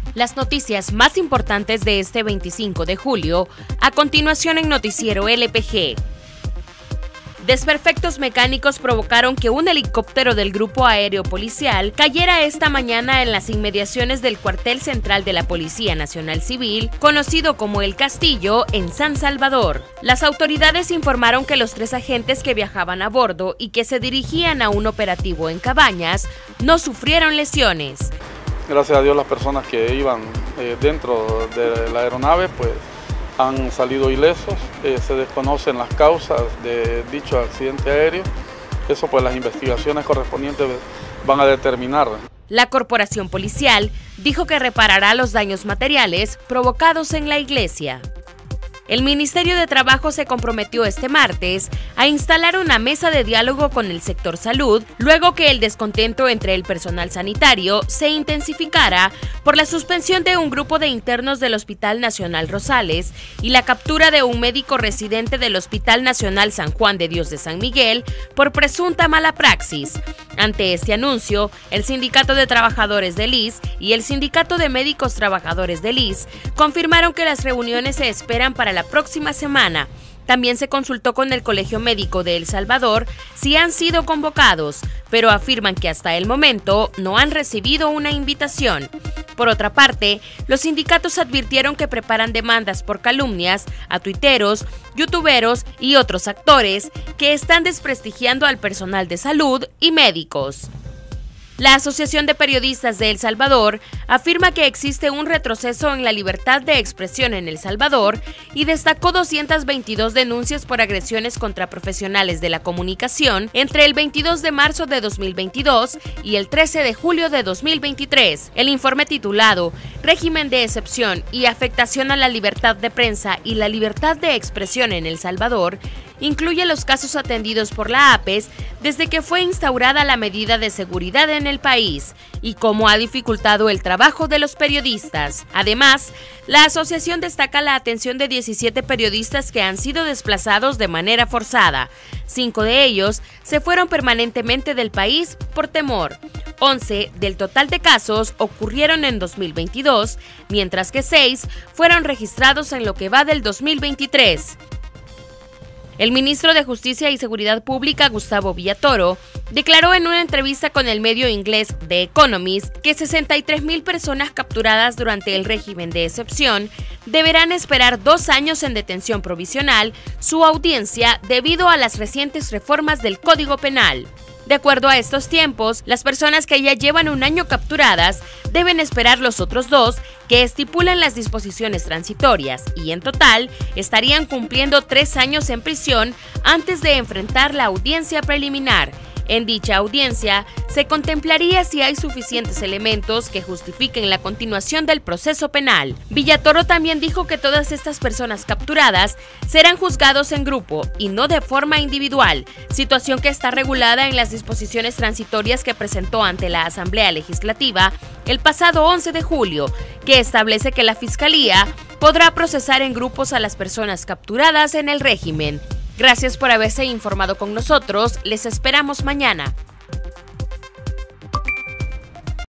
Las noticias más importantes de este 25 de julio, a continuación en Noticiero LPG. Desperfectos mecánicos provocaron que un helicóptero del Grupo Aéreo Policial cayera esta mañana en las inmediaciones del cuartel central de la Policía Nacional Civil, conocido como El Castillo, en San Salvador. Las autoridades informaron que los 3 agentes que viajaban a bordo y que se dirigían a un operativo en Cabañas no sufrieron lesiones. Gracias a Dios las personas que iban dentro de la aeronave pues han salido ilesos. Se desconocen las causas de dicho accidente aéreo. Eso pues las investigaciones correspondientes van a determinar. La corporación policial dijo que reparará los daños materiales provocados en la iglesia. El Ministerio de Trabajo se comprometió este martes a instalar una mesa de diálogo con el sector salud, luego que el descontento entre el personal sanitario se intensificara por la suspensión de un grupo de internos del Hospital Nacional Rosales y la captura de un médico residente del Hospital Nacional San Juan de Dios de San Miguel por presunta mala praxis. Ante este anuncio, el Sindicato de Trabajadores del ISSSTE y el Sindicato de Médicos Trabajadores del ISSSTE confirmaron que las reuniones se esperan para la próxima semana. También se consultó con el Colegio Médico de El Salvador si han sido convocados, pero afirman que hasta el momento no han recibido una invitación. Por otra parte, los sindicatos advirtieron que preparan demandas por calumnias a tuiteros, youtuberos y otros actores que están desprestigiando al personal de salud y médicos. La Asociación de Periodistas de El Salvador afirma que existe un retroceso en la libertad de expresión en El Salvador y destacó 222 denuncias por agresiones contra profesionales de la comunicación entre el 22 de marzo de 2022 y el 13 de julio de 2023. El informe titulado Régimen de excepción y afectación a la libertad de prensa y la libertad de expresión en El Salvador incluye los casos atendidos por la APES desde que fue instaurada la medida de seguridad en el país y cómo ha dificultado el trabajo de los periodistas. Además, la asociación destaca la atención de 17 periodistas que han sido desplazados de manera forzada. 5 de ellos se fueron permanentemente del país por temor. 11 del total de casos ocurrieron en 2022, mientras que 6 fueron registrados en lo que va del 2023. El ministro de Justicia y Seguridad Pública, Gustavo Villatoro, declaró en una entrevista con el medio inglés The Economist que 63,000 personas capturadas durante el régimen de excepción deberán esperar 2 años en detención provisional su audiencia debido a las recientes reformas del Código Penal. De acuerdo a estos tiempos, las personas que ya llevan 1 año capturadas deben esperar los otros 2 que estipulan las disposiciones transitorias y en total estarían cumpliendo 3 años en prisión antes de enfrentar la audiencia preliminar. En dicha audiencia, se contemplaría si hay suficientes elementos que justifiquen la continuación del proceso penal. Villatoro también dijo que todas estas personas capturadas serán juzgados en grupo y no de forma individual, situación que está regulada en las disposiciones transitorias que presentó ante la Asamblea Legislativa el pasado 11 de julio, que establece que la Fiscalía podrá procesar en grupos a las personas capturadas en el régimen. Gracias por haberse informado con nosotros, les esperamos mañana.